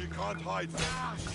You can't hide from us.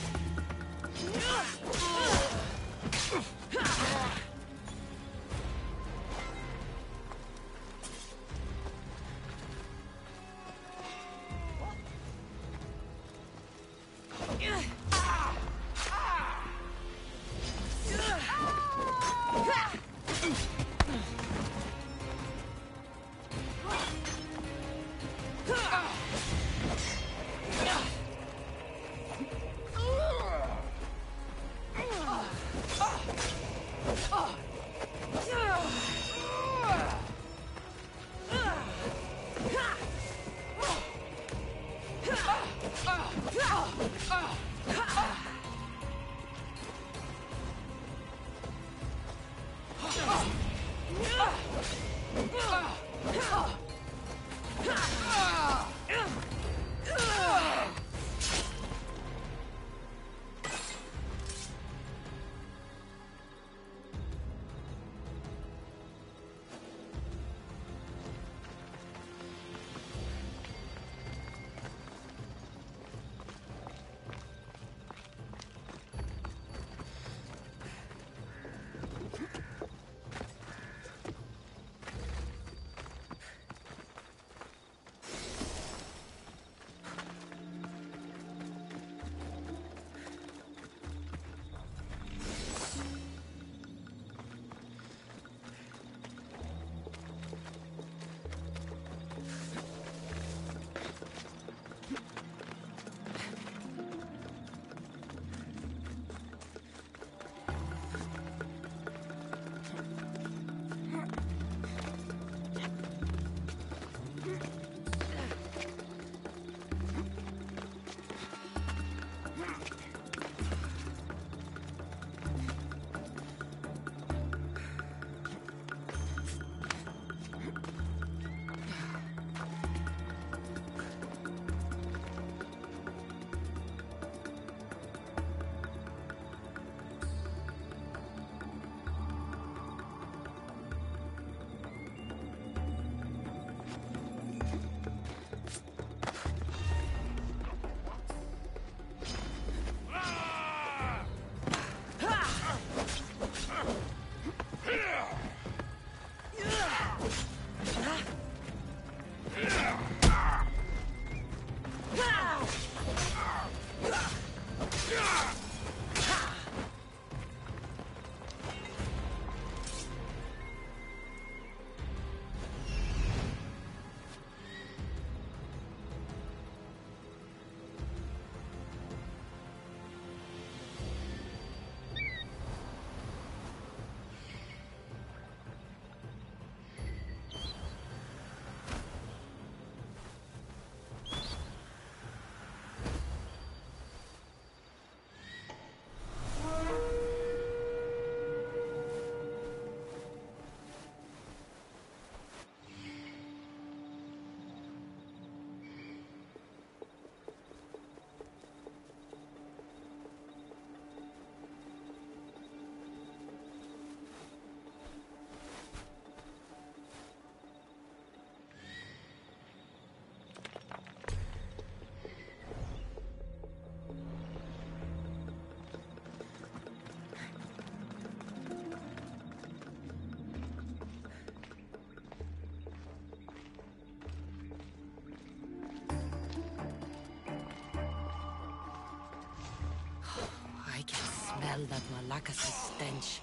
That Malakas' stench.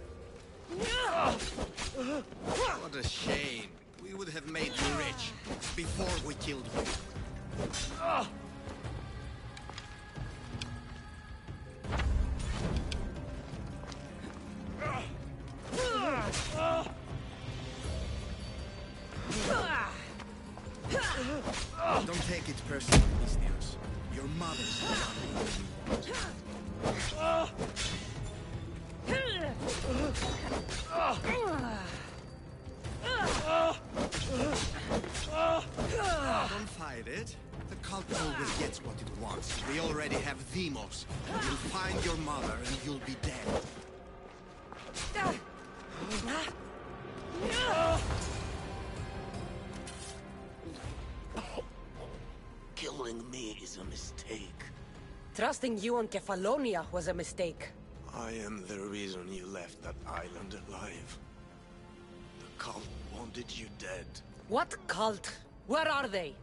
What a shame. We would have made you rich before we killed you. Don't take it personally, Misthios. Your mother's done Don't fight it. The cult always gets what it wants. We already have Demos. You'll find your mother and you'll be dead. Killing me is a mistake. Trusting you on Kefalonia was a mistake. I am the reason you left that island alive. The cult wanted you dead. What cult? Where are they?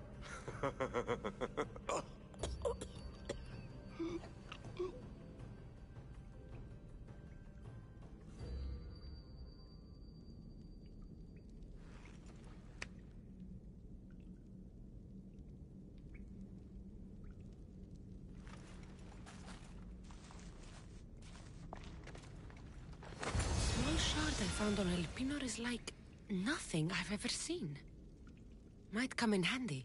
Small shard I found on Elpinor is like nothing I've ever seen. Might come in handy.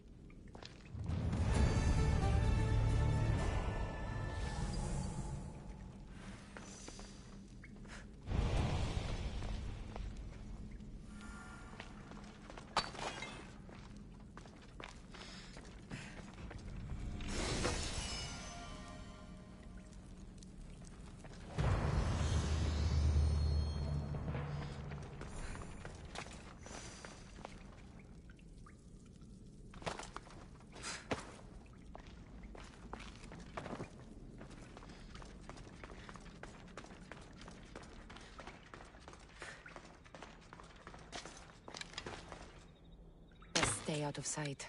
Stay out of sight.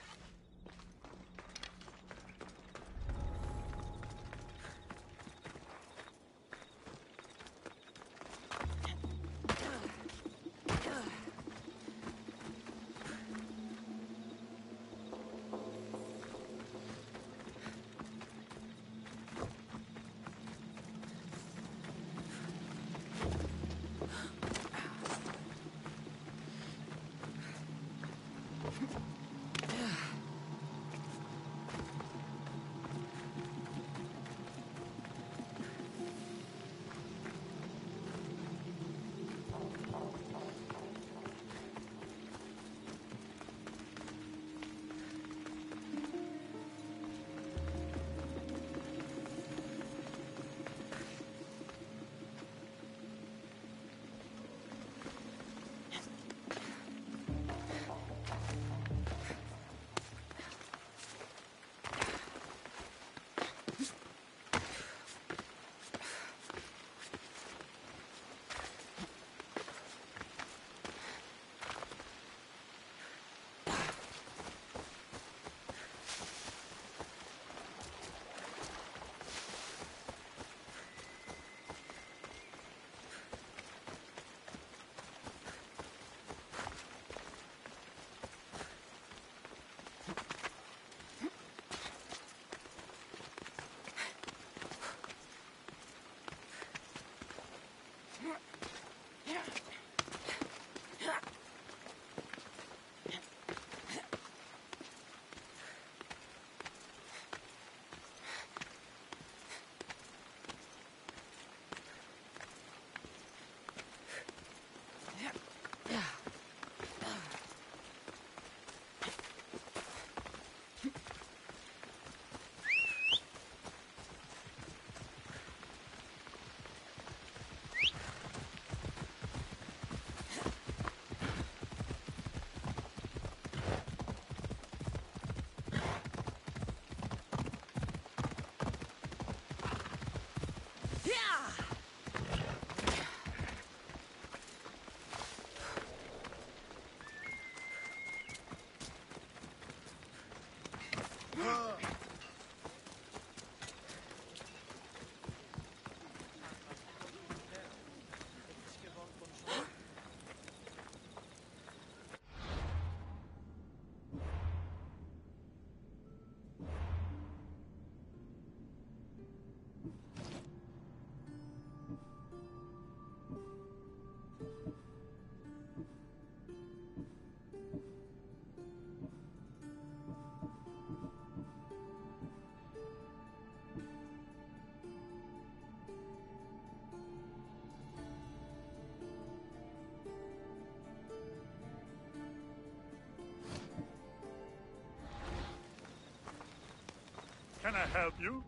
Can I help you?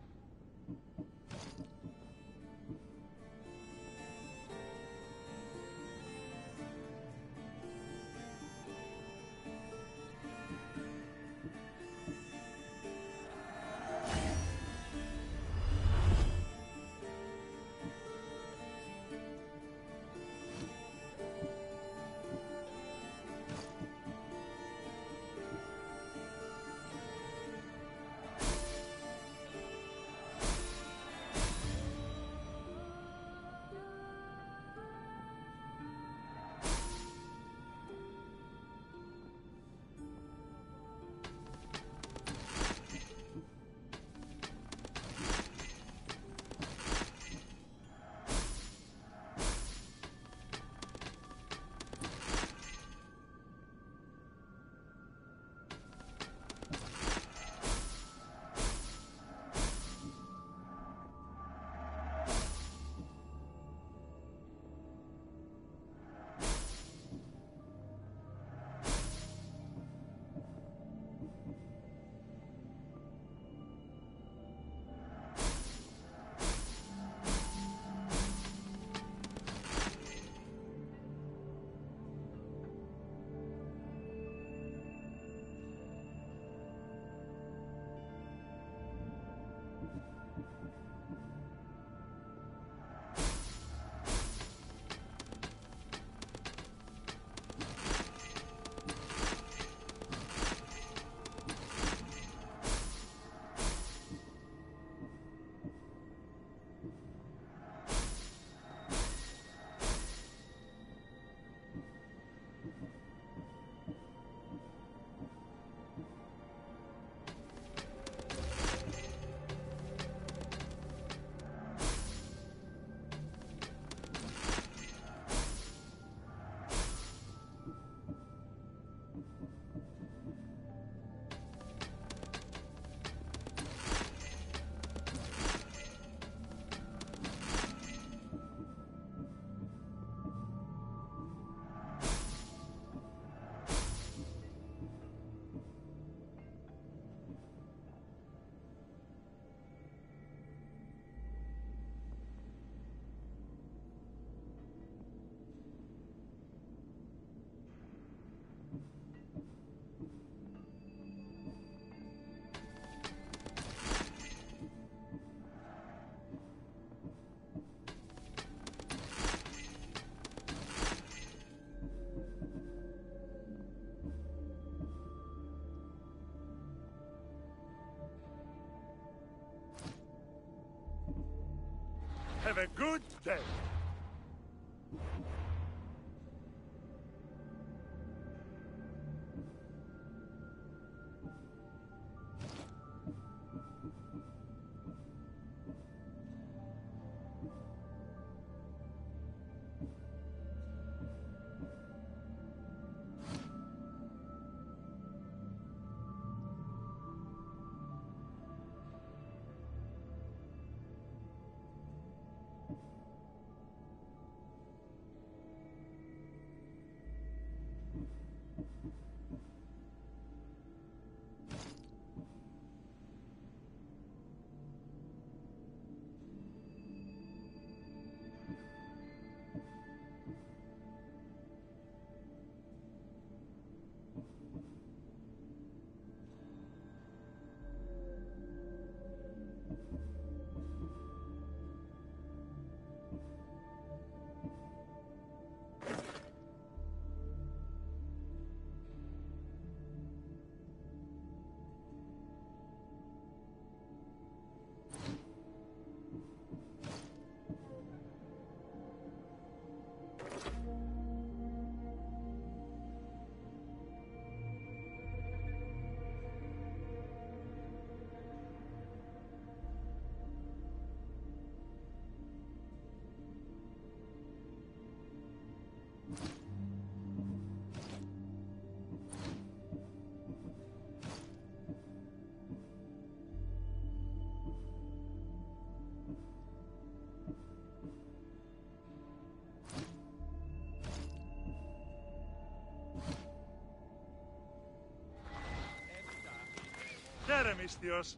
Have a good day. Teremistios.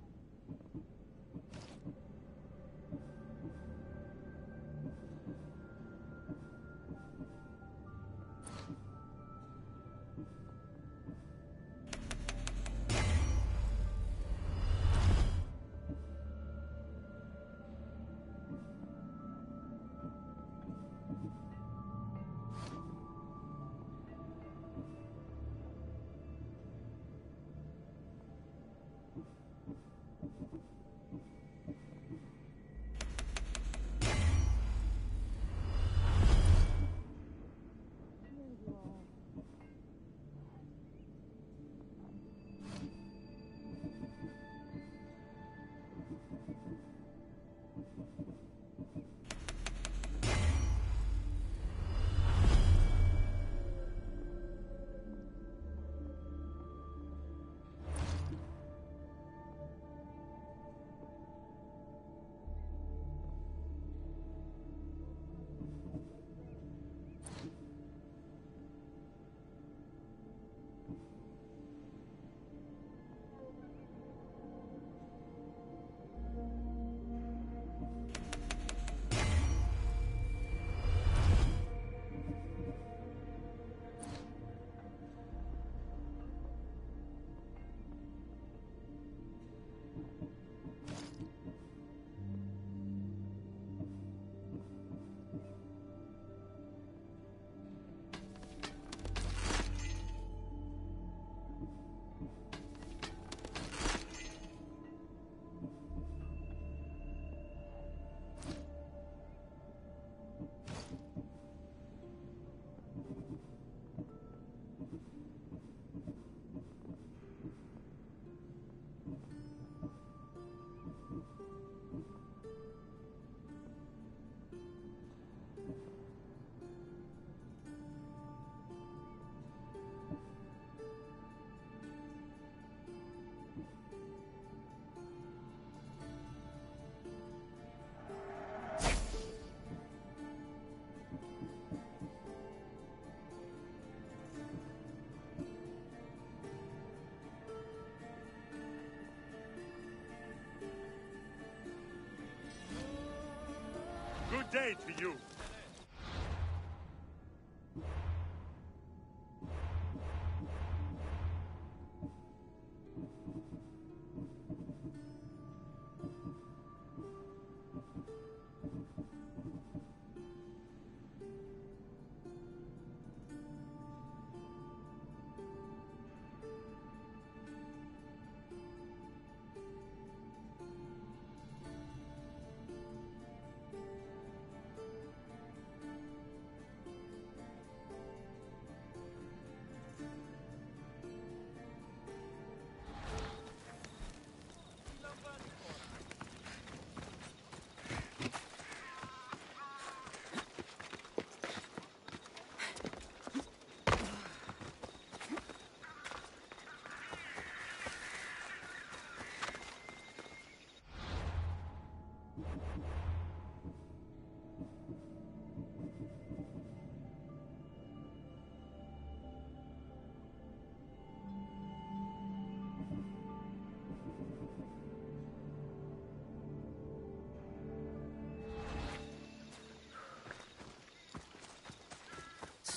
Good day to you.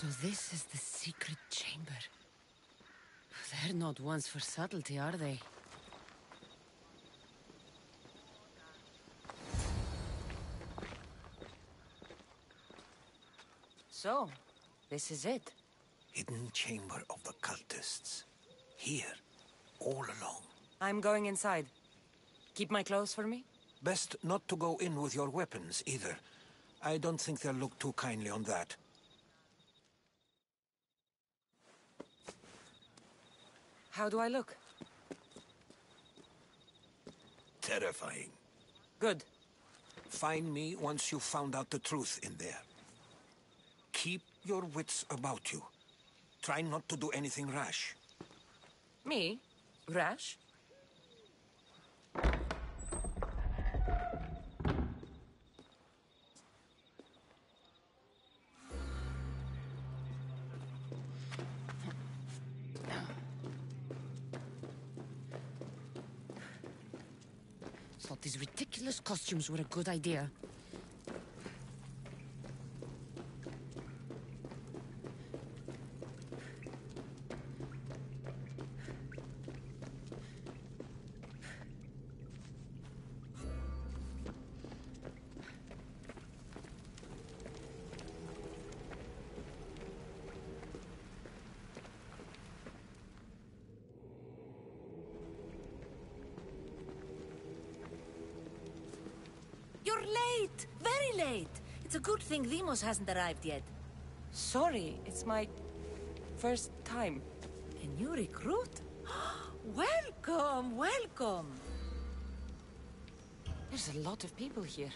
So this is the secret chamber. They're not ones for subtlety, are they? So, this is it. Hidden chamber of the cultists. Here, all along. I'm going inside. Keep my clothes for me? Best not to go in with your weapons, either. I don't think they'll look too kindly on that. How do I look? Terrifying. Good. Find me once you've found out the truth in there. Keep your wits about you. Try not to do anything rash. Me? Rash? Thought these ridiculous costumes were a good idea. You're late! Very late! It's a good thing Deimos hasn't arrived yet. Sorry, it's my first time. A new recruit? Welcome, welcome! There's a lot of people here.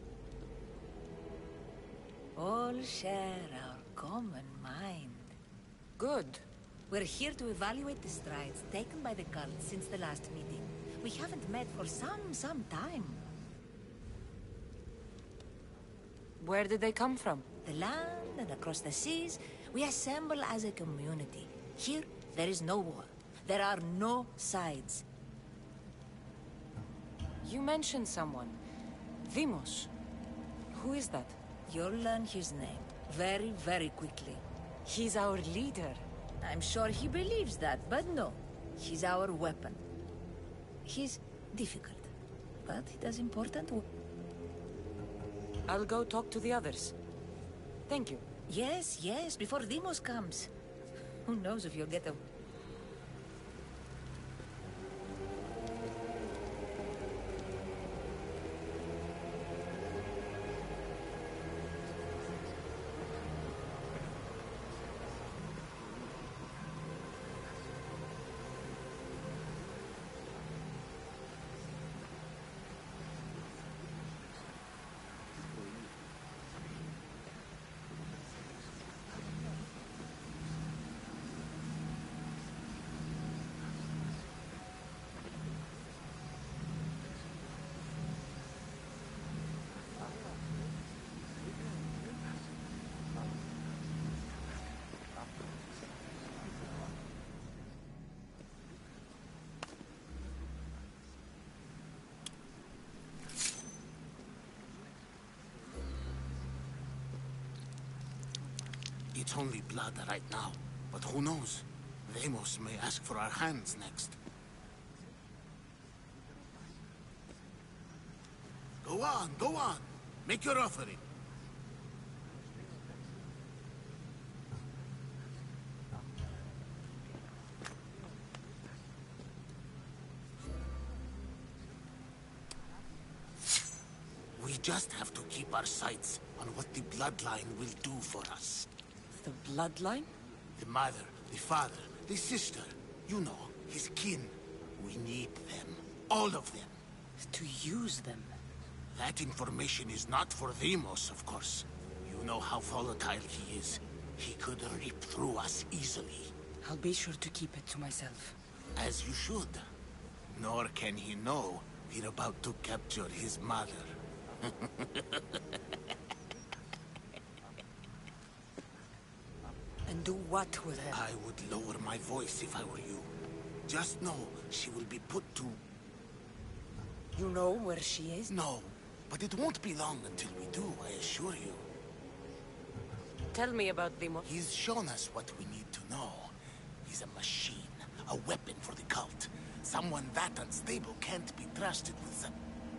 All share our common mind. Good. We're here to evaluate the strides taken by the cult since the last meeting. We haven't met for some time. Where did they come from? The land and across the seas, we assemble as a community. Here, there is no war. There are no sides. You mentioned someone. Deimos. Who is that? You'll learn his name very, very quickly. He's our leader. I'm sure he believes that, but no. He's our weapon. He's difficult, but he does important work. I'll go talk to the others. Thank you. Yes, yes, before Deimos comes. Who knows if you'll get a... It's only blood right now, but who knows? Deimos may ask for our hands next. Go on, go on. Make your offering. We just have to keep our sights on what the bloodline will do for us. The bloodline? The mother, the father, the sister. You know, his kin. We need them. All of them. To use them. That information is not for Deimos, of course. You know how volatile he is. He could rip through us easily. I'll be sure to keep it to myself. As you should. Nor can he know we're about to capture his mother. And do what with her? I would lower my voice if I were you. Just know she will be put to... You know where she is? No, but it won't be long until we do, I assure you. Tell me about Deimos. He's shown us what we need to know. He's a machine, a weapon for the cult. Someone that unstable can't be trusted with some...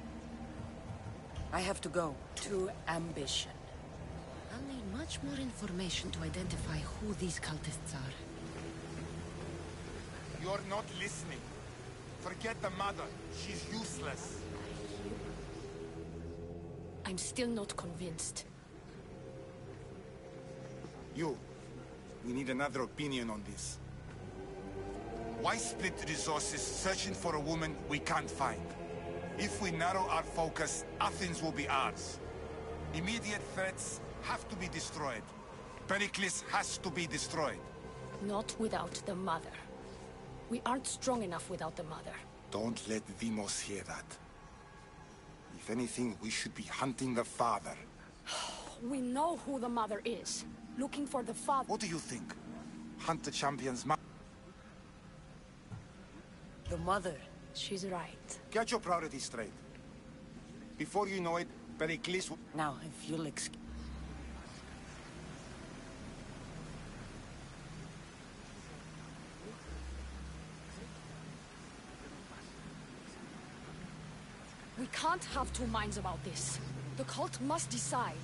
I have to go. To Ambition. I'll need much more information to identify who these cultists are. You're not listening. Forget the mother. She's useless. I'm still not convinced. You. We need another opinion on this. Why split the resources searching for a woman we can't find? If we narrow our focus, Athens will be ours. Immediate threats have to be destroyed. Pericles has to be destroyed. Not without the mother. We aren't strong enough without the mother. Don't let Deimos hear that. If anything, we should be hunting the father. We know who the mother is. Looking for the father. What do you think? Hunt the champion's mother? The mother. She's right. Get your priorities straight. Before you know it, Pericles will... Now, if you'll excuse... We can't have two minds about this. The cult must decide.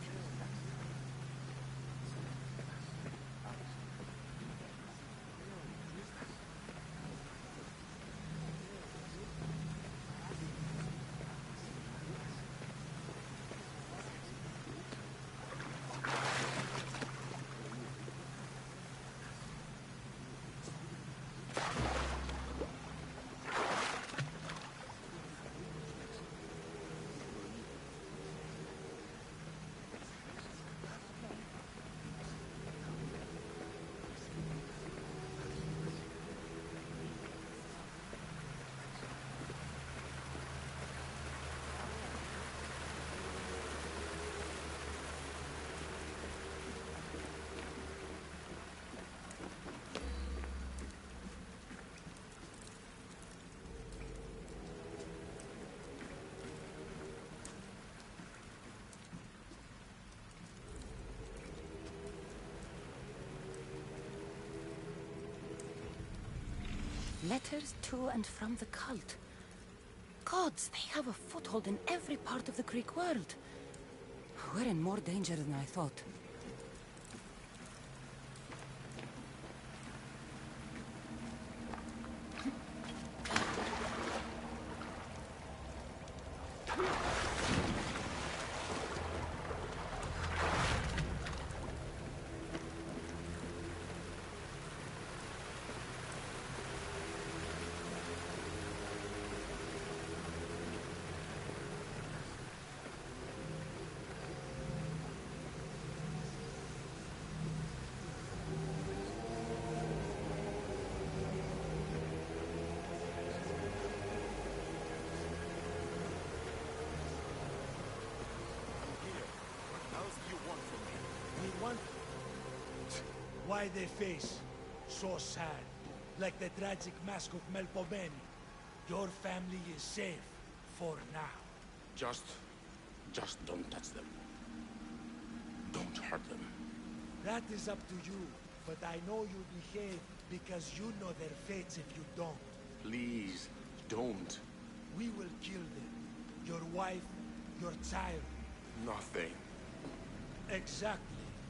Letters to and from the cult. Gods, they have a foothold in every part of the Greek world. We're in more danger than I thought. Why their face? So sad. Like the tragic mask of Melpomene. Your family is safe. For now. Just don't touch them. Don't hurt them. That is up to you. But I know you behave because you know their fates if you don't. Please, don't. We will kill them. Your wife, your child. Nothing. Exactly.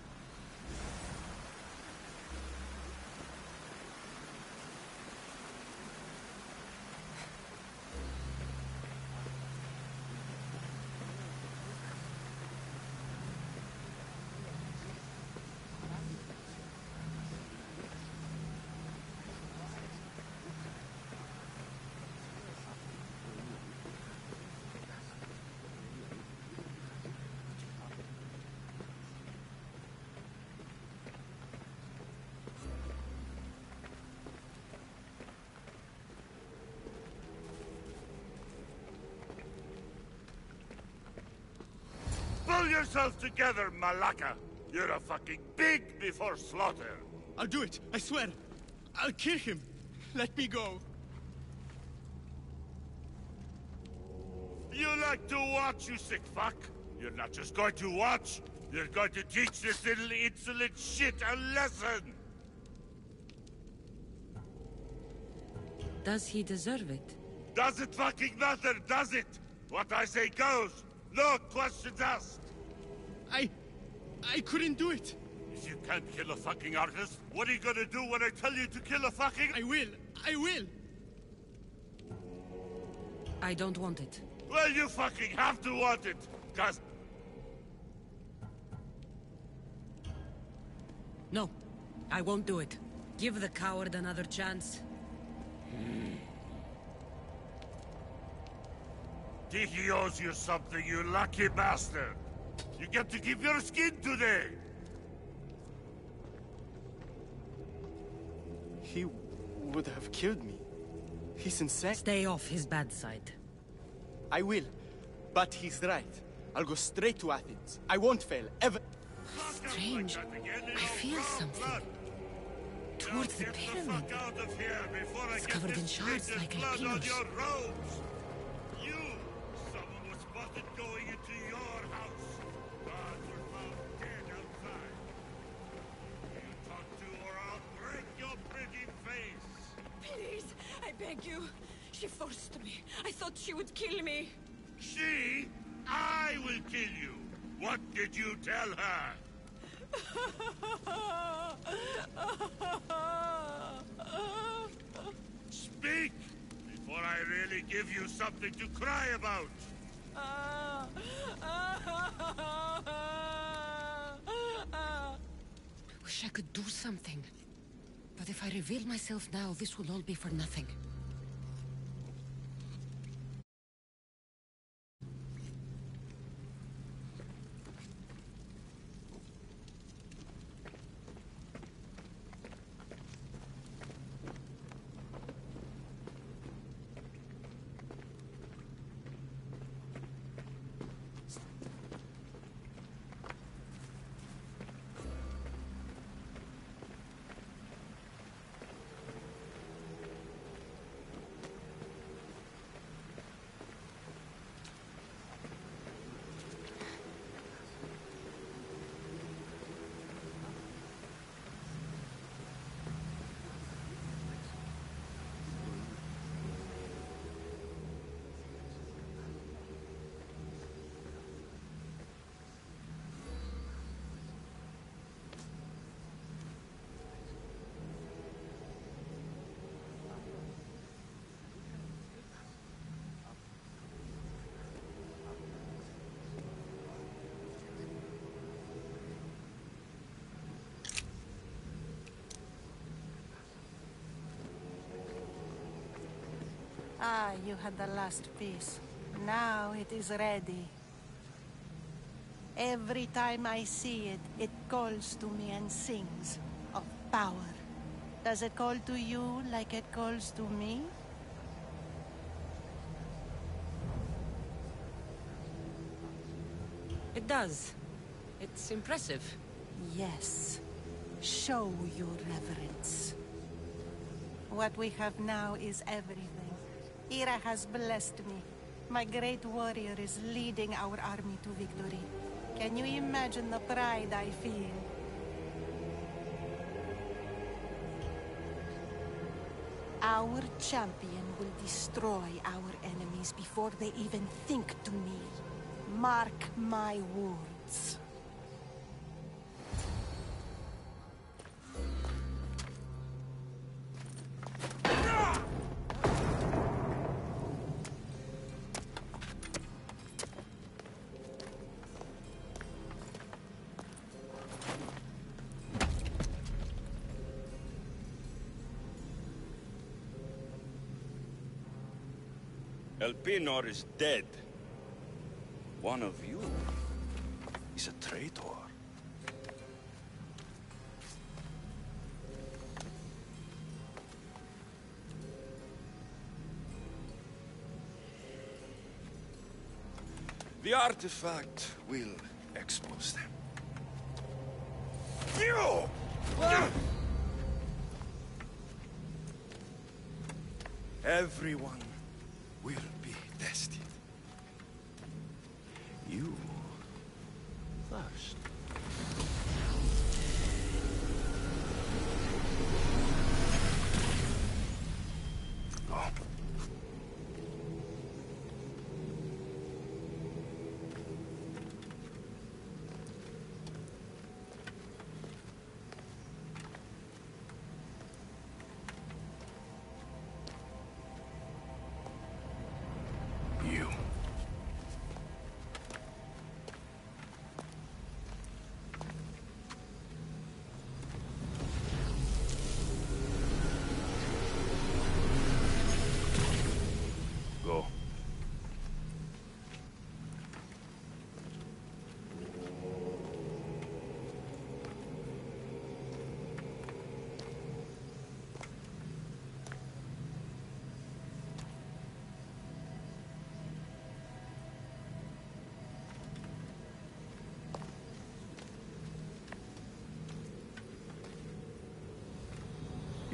Pull yourself together, Malaka! You're a fucking pig before slaughter! I'll do it, I swear. I'll kill him. Let me go. You like to watch, you sick fuck? You're not just going to watch, You're going to teach this little insolent shit a lesson! Does he deserve it? Doesn't fucking matter, does it? What I say goes. No questions asked. I couldn't do it. If you can't kill a fucking artist, what are you gonna do when I tell you to kill a fucking— I will. I don't want it. Well, you fucking have to want it, cause— No, I won't do it. Give the coward another chance. Tiki owes you something, you lucky bastard. You get to keep your skin today. He would have killed me. He's insane. Stay off his bad side. I will. But he's right. I'll go straight to Athens. I won't fail, ever. Strange. I feel something. Towards the pyramid. It's covered in shards like Alpinos. You! Someone was spotted going into your house. Guards were found dead outside. You talk to or I'll break your pretty face. Please, I beg you. She forced me. I thought she would kill me. She? I will kill you. What did you tell her? Speak! Before I really give you something to cry about! Wish I could do something. But if I reveal myself now, this will all be for nothing. Ah, you had the last piece. Now it is ready. Every time I see it, it calls to me and sings of power. Does it call to you like it calls to me? It does. It's impressive. Yes. Show your reverence. What we have now is everything. Ira has blessed me. My great warrior is leading our army to victory. Can you imagine the pride I feel? Our champion will destroy our enemies before they even think to kneel. Mark my words. Elpenor is dead. One of you is a traitor. The artifact will expose them. Everyone will be tested. You first.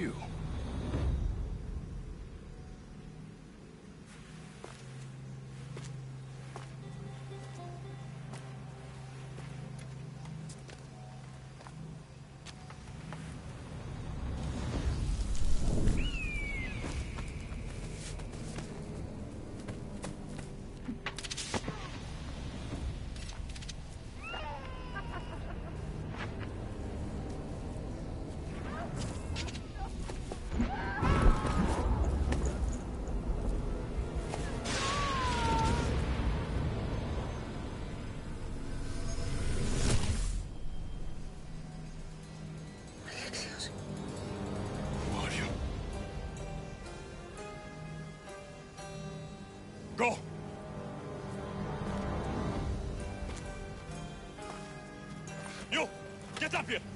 you. Go! You! Get up here!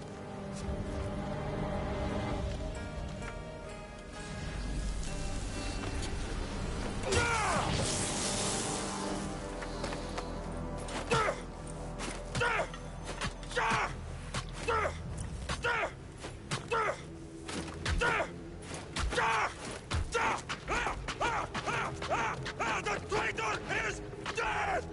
The traitor is dead!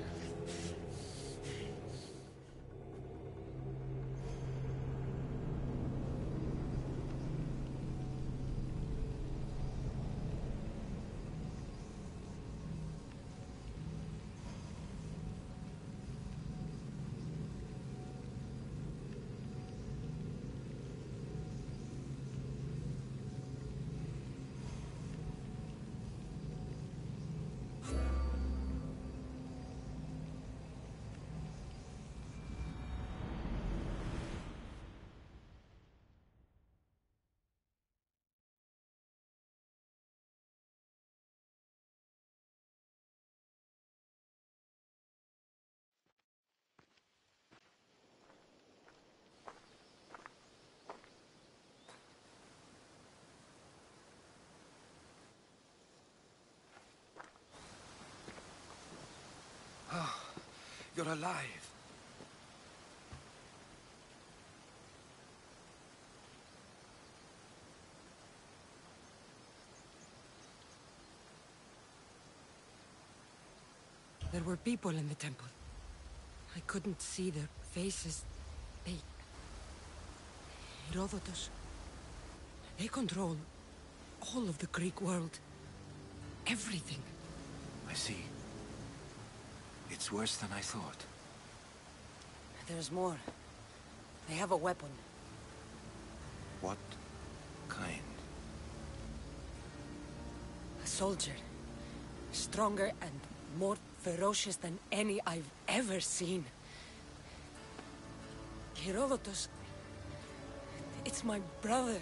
You're alive. There were people in the temple. I couldn't see their faces. Herodotus. They control all of the Greek world. Everything. I see. It's worse than I thought. There's more. They have a weapon. What kind? A soldier. Stronger and more ferocious than any I've ever seen. Herodotus. It's my brother.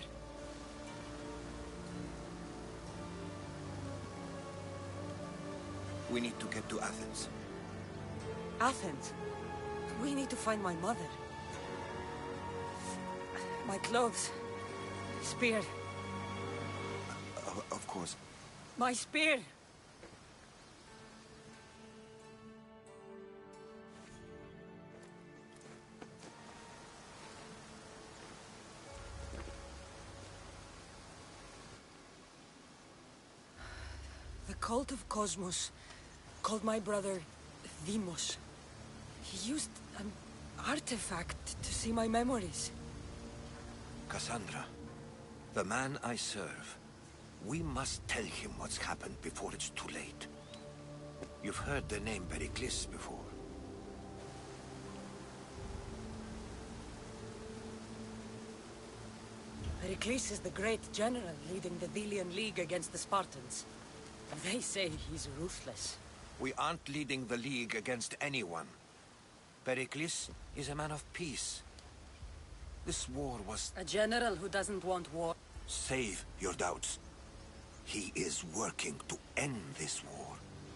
We need to get to Athens. Athens? We need to find my mother. My clothes. Spear. Of course. My spear! The cult of Cosmos called my brother Deimos. He used an artifact to see my memories. Cassandra, the man I serve. We must tell him what's happened before it's too late. You've heard the name Pericles before. Pericles is the great general leading the Delian League against the Spartans. They say he's ruthless. We aren't leading the League against anyone. Pericles is a man of peace. This war was... A general who doesn't want war. Save your doubts. He is working to end this war.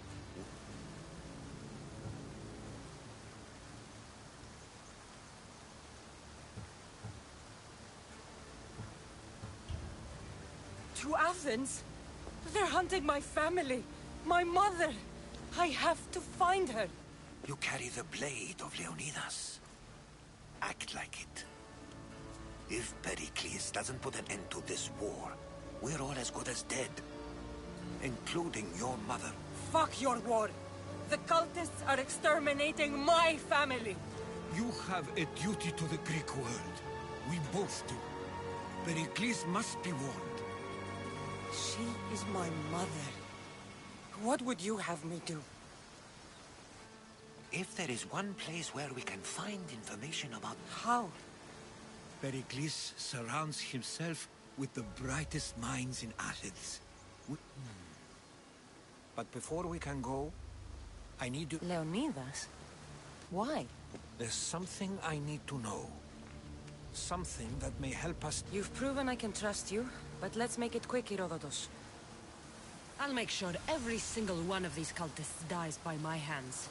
To Athens? They're hunting my family. My mother. I have to find her. You carry the blade of Leonidas. Act like it. If Pericles doesn't put an end to this war, we're all as good as dead. Including your mother. Fuck your war! The cultists are exterminating my family! You have a duty to the Greek world. We both do. Pericles must be warned. She is my mother. What would you have me do? If there is one place where we can find information about... How? Pericles surrounds himself with the brightest minds in Athens. But before we can go, I need to... Leonidas? Why? There's something I need to know. Something that may help us... You've proven I can trust you, but let's make it quick, Herodotus. I'll make sure every single one of these cultists dies by my hands.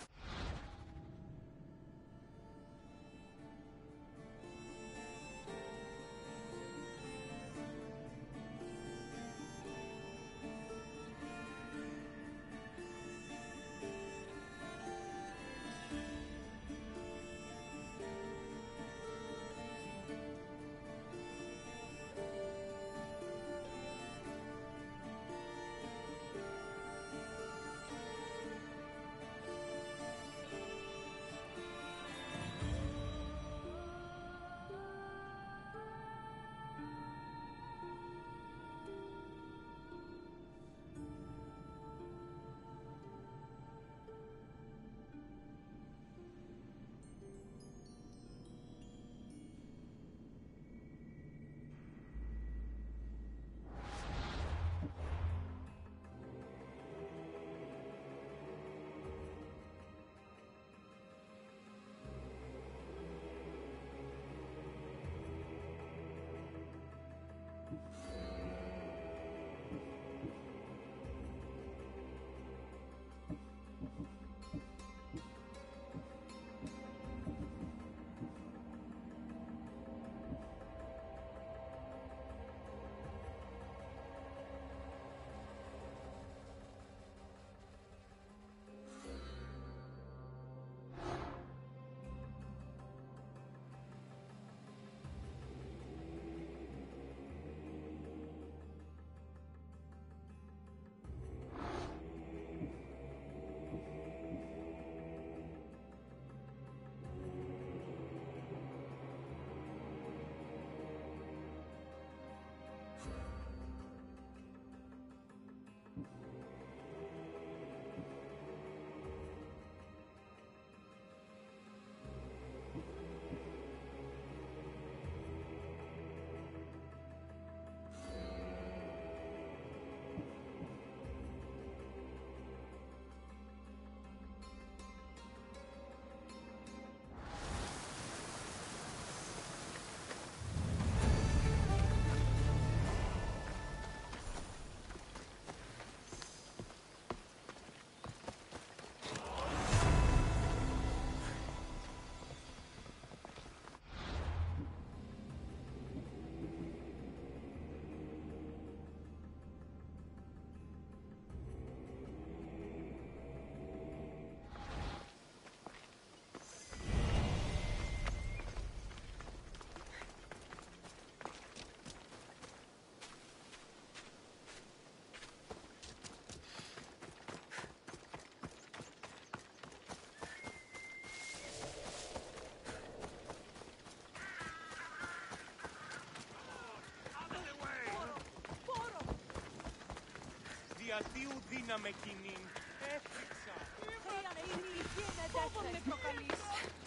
Διατίου δύναμε κοινήν. Έφτιαξα. Φόβο με προκαλείς.